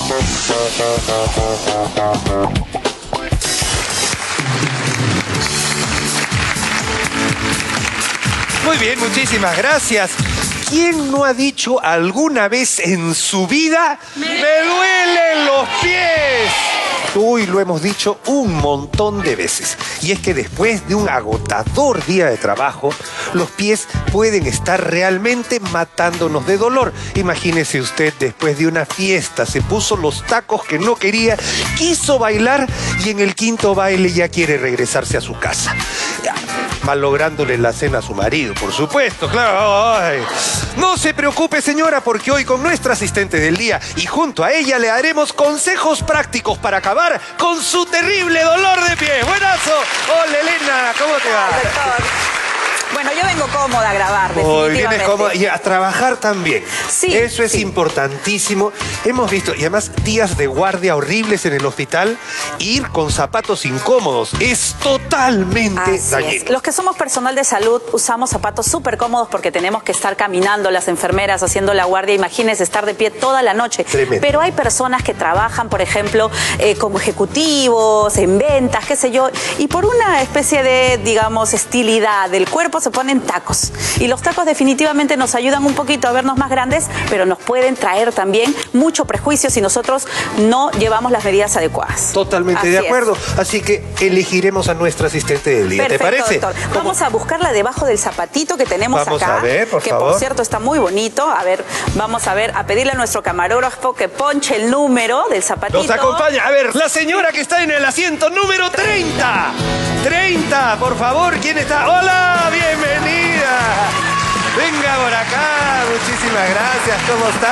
Muy bien, muchísimas gracias. ¿Quién no ha dicho alguna vez en su vida, me duelen los pies? Uy, lo hemos dicho un montón de veces. Y es que después de un agotador día de trabajo, los pies pueden estar realmente matándonos de dolor. Imagínese usted, después de una fiesta, se puso los tacos que no quería, quiso bailar y en el quinto baile ya quiere regresarse a su casa. Malográndole la cena a su marido, por supuesto, claro. Ay. No se preocupe, señora, porque hoy con nuestra asistente del día y junto a ella le daremos consejos prácticos para acabar con su terrible dolor de pie. ¡Buenazo! Hola, Elena, ¿cómo te va? Bueno, yo vengo cómoda a grabar, Hoy definitivamente. vienes cómoda y a trabajar también. Sí. Eso es importantísimo. Hemos visto, y además días de guardia horribles en el hospital, ir con zapatos incómodos es totalmente dañino. Los que somos personal de salud usamos zapatos súper cómodos porque tenemos que estar caminando, las enfermeras haciendo la guardia. Imagínense estar de pie toda la noche. Tremendo. Pero hay personas que trabajan, por ejemplo, como ejecutivos, en ventas, qué sé yo, y por una especie de, digamos, estilidad del cuerpo se ponen tacos. Y los tacos definitivamente nos ayudan un poquito a vernos más grandes, pero nos pueden traer también mucho prejuicio si nosotros no llevamos las medidas adecuadas. Totalmente Así de acuerdo. es. Así que elegiremos a nuestra asistente del día. Perfecto, ¿Te parece? doctor. Vamos a buscarla debajo del zapatito que tenemos Vamos acá. a ver, por que favor. por cierto está muy bonito. A ver, vamos a ver, a pedirle a nuestro camarógrafo que ponche el número del zapatito. Nos acompaña, a ver, la señora que está en el asiento número 30. 30, por favor, ¿quién está? ¡Hola! ¡Bienvenida! Venga por acá, muchísimas gracias. ¿Cómo está?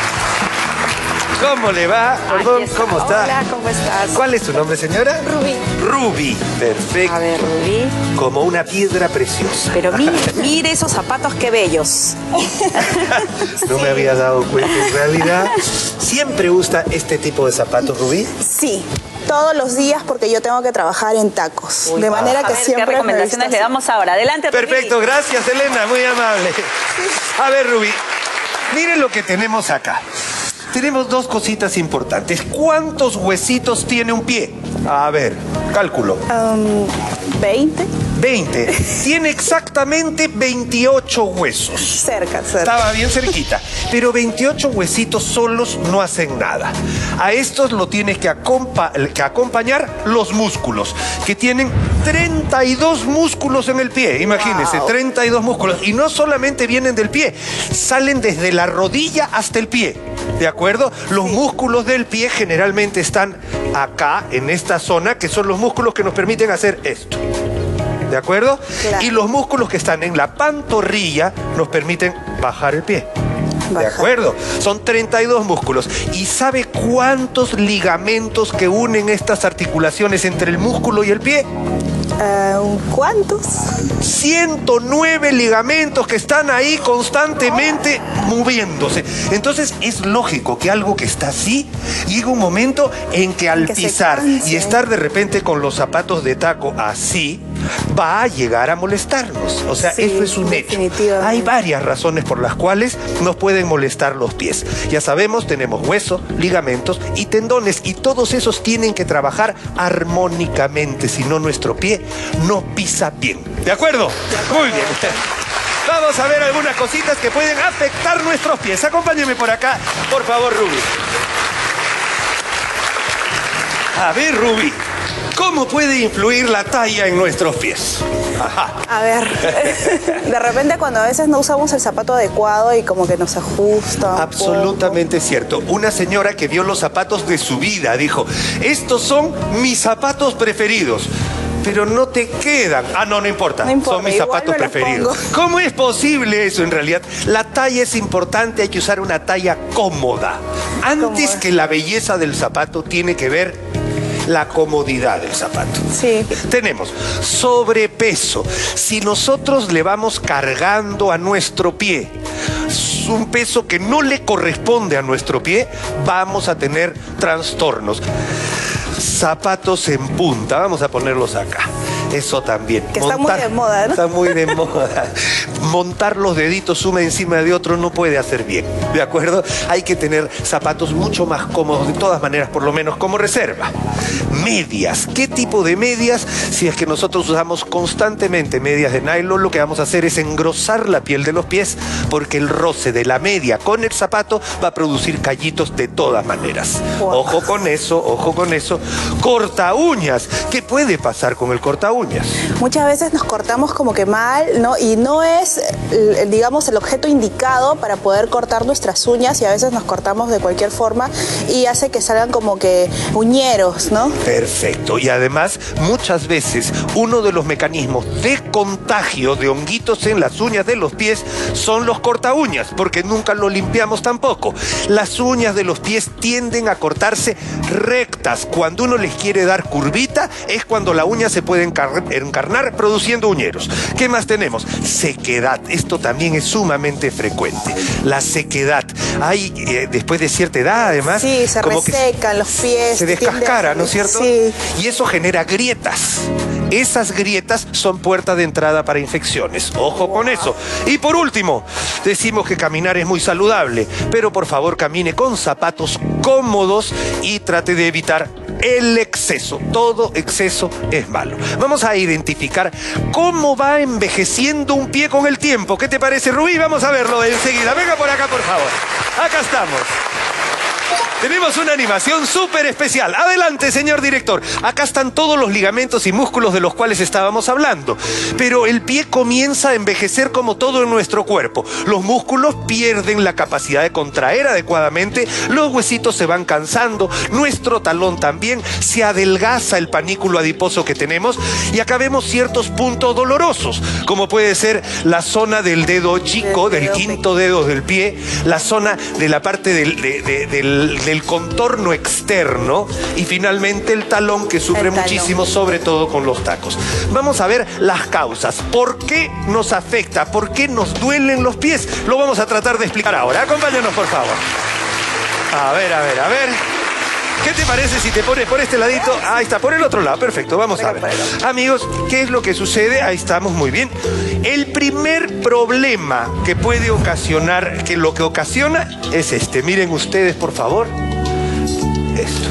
¿Cómo le va? Perdón, ¿cómo está? Hola, ¿cómo estás? ¿Cuál es su nombre, señora? Rubí. Rubí, perfecto. A ver, Rubí. Como una piedra preciosa. Pero mire esos zapatos, qué bellos. No me había dado cuenta, en realidad. ¿Siempre usa este tipo de zapatos, Rubí? Sí, todos los días porque yo tengo que trabajar en tacos. De manera que A ver, siempre ¿qué recomendaciones le damos ahora? Adelante, Rubí. Perfecto, gracias, Elena, muy amable. A ver, Rubí, miren lo que tenemos acá. Tenemos dos cositas importantes. ¿Cuántos huesitos tiene un pie? A ver, cálculo. 20. 20. Tiene exactamente 28 huesos. Cerca. Estaba bien cerquita. Pero 28 huesitos solos no hacen nada. A estos lo tienes que acompañar los músculos, que tienen 32 músculos en el pie. Imagínense, 32 músculos. Y no solamente vienen del pie, salen desde la rodilla hasta el pie. ¿De acuerdo? Los músculos del pie generalmente están acá, en esta zona, que son los músculos que nos permiten hacer esto. ¿De acuerdo? Claro. Y los músculos que están en la pantorrilla nos permiten bajar el pie. ¿De acuerdo? Son 32 músculos. ¿Y sabe cuántos ligamentos que unen estas articulaciones entre el músculo y el pie? ¿Cuántos? 109 ligamentos que están ahí constantemente moviéndose. Entonces es lógico que algo que está así llega un momento en que al pisar y estar de repente con los zapatos de taco así, va a llegar a molestarnos. O sea, Sí, eso es un hecho. Hay varias razones por las cuales nos pueden molestar los pies. Ya sabemos, tenemos hueso, ligamentos y tendones, y todos esos tienen que trabajar armónicamente, si no nuestro pie no pisa bien. ¿De acuerdo? Muy bien. Vamos a ver algunas cositas que pueden afectar nuestros pies. Acompáñenme por acá, por favor, Rubí. A ver, Rubí, ¿cómo puede influir la talla en nuestros pies? Ajá. A ver, de repente cuando a veces no usamos el zapato adecuado y como que nos ajusta. Absolutamente cierto. Una señora que vio los zapatos de su vida dijo, estos son mis zapatos preferidos. Pero no te quedan. Ah, no importa. No importa, Son mis igual zapatos me los preferidos. pongo. ¿Cómo es posible eso en realidad? La talla es importante, hay que usar una talla cómoda. Antes Cómoda. que la belleza del zapato tiene que ver la comodidad del zapato. Sí. Tenemos sobrepeso. Si nosotros le vamos cargando a nuestro pie un peso que no le corresponde a nuestro pie, vamos a tener trastornos. Zapatos en punta, vamos a ponerlos acá. Eso también. Que está muy de moda, ¿no? Está muy de moda. Montar los deditos uno encima de otro no puede hacer bien, ¿de acuerdo? Hay que tener zapatos mucho más cómodos, de todas maneras, por lo menos como reserva. Medias. ¿Qué tipo de medias? Si es que nosotros usamos constantemente medias de nylon, lo que vamos a hacer es engrosar la piel de los pies, porque el roce de la media con el zapato va a producir callitos de todas maneras. Wow. Ojo con eso, ojo con eso. Corta uñas. ¿Qué puede pasar con el corta uñas? Muchas veces nos cortamos como que mal, ¿no? Y no es, digamos, el objeto indicado para poder cortar nuestras uñas, y a veces nos cortamos de cualquier forma y hace que salgan como que uñeros, ¿no? Perfecto. Y además, muchas veces, uno de los mecanismos de contagio de honguitos en las uñas de los pies son los corta uñas, porque nunca lo limpiamos tampoco. Las uñas de los pies tienden a cortarse rectas. Cuando uno les quiere dar curvita, es cuando la uña se puede encarnar produciendo uñeros. ¿Qué más tenemos? Sequedad. Esto también es sumamente frecuente. La sequedad. Hay, después de cierta edad, además, Sí, se como que resecan los pies. se descascara, ¿no es cierto? Sí. Y eso genera grietas. Esas grietas son puerta de entrada para infecciones. Ojo con eso. Y por último, decimos que caminar es muy saludable, pero por favor camine con zapatos cómodos y trate de evitar el exceso. Todo exceso es malo. Vamos a identificar cómo va envejeciendo un pie con el tiempo. ¿Qué te parece, Rubí? Vamos a verlo enseguida. Venga por acá, por favor. Acá estamos. Tenemos una animación súper especial. Adelante, señor director. Acá están todos los ligamentos y músculos de los cuales estábamos hablando. Pero el pie comienza a envejecer como todo en nuestro cuerpo. Los músculos pierden la capacidad de contraer adecuadamente, los huesitos se van cansando, nuestro talón también, se adelgaza el panículo adiposo que tenemos, y acá vemos ciertos puntos dolorosos, como puede ser la zona del dedo chico, del quinto dedo del pie, la zona de la parte del contorno externo, y finalmente el talón, que sufre muchísimo, sobre todo con los tacos. Vamos a ver las causas. ¿Por qué nos afecta? ¿Por qué nos duelen los pies? Lo vamos a tratar de explicar ahora. Acompáñanos, por favor. A ver. ¿Qué te parece si te pones por este ladito? Ahí está, por el otro lado. Perfecto, vamos a ver. Amigos, ¿qué es lo que sucede? Ahí estamos, muy bien. El primer problema que puede ocasionar, que lo que ocasiona es este. Miren ustedes, por favor. Esto.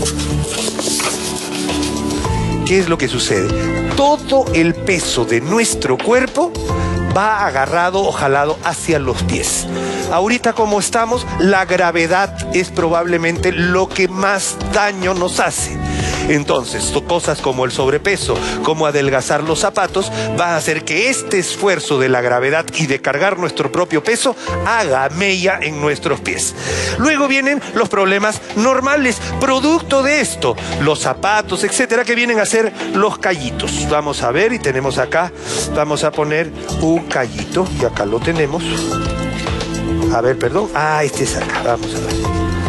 ¿Qué es lo que sucede? Todo el peso de nuestro cuerpo va agarrado o jalado hacia los pies. Ahorita, como estamos, la gravedad es probablemente lo que más daño nos hace. Entonces, cosas como el sobrepeso, como adelgazar los zapatos, va a hacer que este esfuerzo de la gravedad y de cargar nuestro propio peso haga mella en nuestros pies. Luego vienen los problemas normales, producto de esto, los zapatos, etcétera, que vienen a ser los callitos. Vamos a ver, y tenemos acá, vamos a poner un callito, y acá lo tenemos. A ver, perdón. Ah, este es acá, vamos a ver.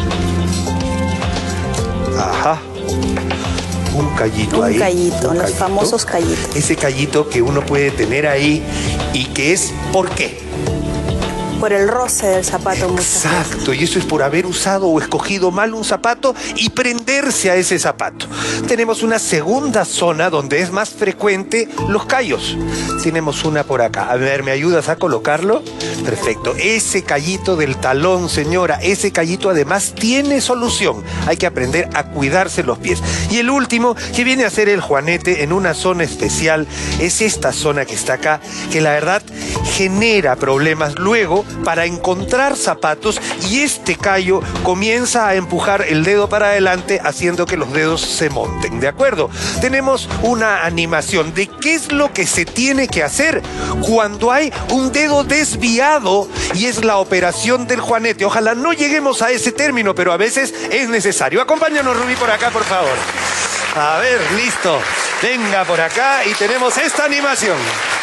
Ajá. Un callito ahí. Un callito, los famosos callitos. Ese callito que uno puede tener ahí, y que es, ¿por qué? Por el roce del zapato. Exacto, y eso es por haber usado o escogido mal un zapato y prenderse a ese zapato. Tenemos una segunda zona donde es más frecuente los callos. Tenemos una por acá. A ver, ¿me ayudas a colocarlo? Perfecto. Ese callito del talón, señora, ese callito además tiene solución. Hay que aprender a cuidarse los pies. Y el último, que viene a ser el juanete en una zona especial, es esta zona que está acá, que la verdad genera problemas luego para encontrar zapatos, y este callo comienza a empujar el dedo para adelante, haciendo que los dedos se monten, ¿de acuerdo? Tenemos una animación de qué es lo que se tiene que hacer cuando hay un dedo desviado, y es la operación del juanete. Ojalá no lleguemos a ese término, pero a veces es necesario. Acompáñanos, Rubí, por acá, por favor. A ver, listo. Venga por acá y tenemos esta animación.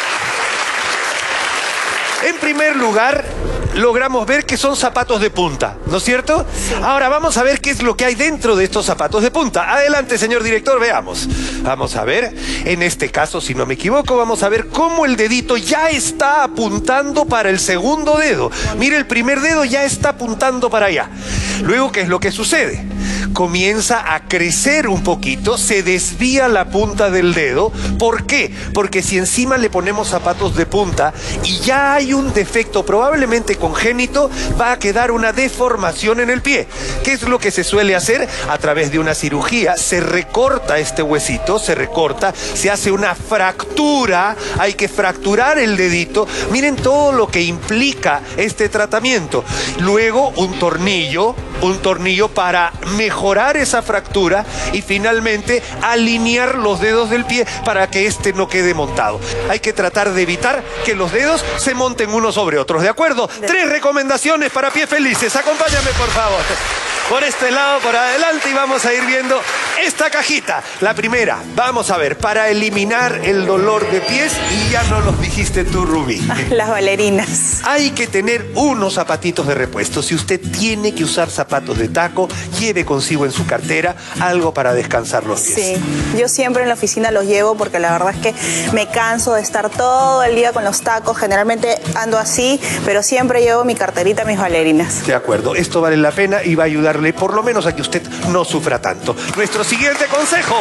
En primer lugar, logramos ver que son zapatos de punta, ¿no es cierto? Sí. Ahora vamos a ver qué es lo que hay dentro de estos zapatos de punta. Adelante, señor director, veamos. Vamos a ver, en este caso, si no me equivoco, vamos a ver cómo el dedito ya está apuntando para el segundo dedo. Mire, el primer dedo ya está apuntando para allá. Luego, ¿qué es lo que sucede? comienza a crecer un poquito, se desvía la punta del dedo. ¿Por qué? Porque si encima le ponemos zapatos de punta y ya hay un defecto probablemente congénito, va a quedar una deformación en el pie. ¿Qué es lo que se suele hacer? A través de una cirugía se recorta este huesito, se hace una fractura, hay que fracturar el dedito. Miren todo lo que implica este tratamiento. Luego un tornillo para mejorar esa fractura y finalmente alinear los dedos del pie para que este no quede montado. Hay que tratar de evitar que los dedos se monten unos sobre otros, ¿de acuerdo? 3 recomendaciones para pies felices. Acompáñame, por favor. Por este lado, por adelante, y vamos a ir viendo esta cajita. La primera, vamos a ver, para eliminar el dolor de pies, y ya no los dijiste tú, Rubí. Las bailarinas. Hay que tener unos zapatitos de repuesto. Si usted tiene que usar zapatos de taco, lleve consigo en su cartera algo para descansar los pies. Sí, yo siempre en la oficina los llevo porque la verdad es que me canso de estar todo el día con los tacos. Generalmente ando así, pero siempre llevo mi carterita, mis bailarinas. De acuerdo, esto vale la pena y va a ayudarle por lo menos a que usted no sufra tanto. Nuestro siguiente consejo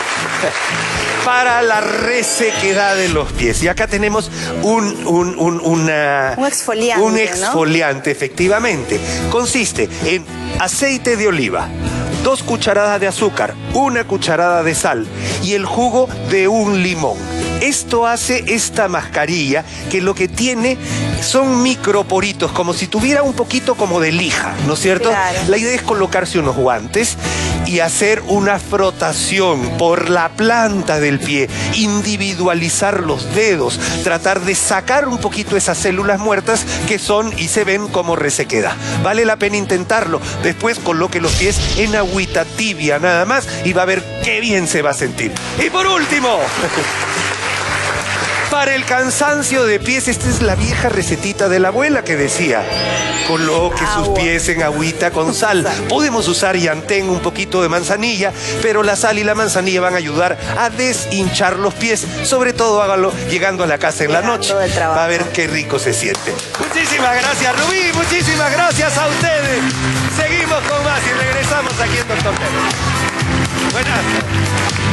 para la resequedad de los pies. Y acá tenemos un exfoliante. Un exfoliante, ¿no? Efectivamente. Consiste en aceite de oliva, 2 cucharadas de azúcar, 1 cucharada de sal y el jugo de un limón. Esto hace esta mascarilla que lo que tiene son microporitos, como si tuviera un poquito como de lija, ¿no es cierto? Claro. La idea es colocarse unos guantes y hacer una frotación por la planta del pie, individualizar los dedos, tratar de sacar un poquito esas células muertas que son y se ven como resequedad. Vale la pena intentarlo. Después coloque los pies en agüita tibia nada más y va a ver qué bien se va a sentir. Y por último, para el cansancio de pies, esta es la vieja recetita de la abuela que decía: coloque sus pies en agüita con sal. Podemos usar llantén, un poquito de manzanilla, pero la sal y la manzanilla van a ayudar a deshinchar los pies. Sobre todo hágalo llegando a la casa en la noche. Va a ver qué rico se siente. Muchísimas gracias, Rubí. Muchísimas gracias a ustedes. Seguimos con más y regresamos aquí en Doctor Pérez. Buenas tardes.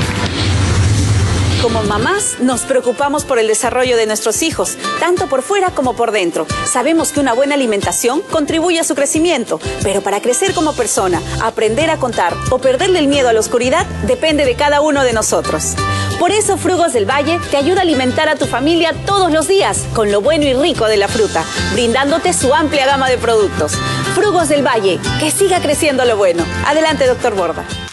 Como mamás, nos preocupamos por el desarrollo de nuestros hijos, tanto por fuera como por dentro. Sabemos que una buena alimentación contribuye a su crecimiento, pero para crecer como persona, aprender a contar o perderle el miedo a la oscuridad depende de cada uno de nosotros. Por eso Frugos del Valle te ayuda a alimentar a tu familia todos los días con lo bueno y rico de la fruta, brindándote su amplia gama de productos. Frugos del Valle, que siga creciendo lo bueno. Adelante, doctor Borda.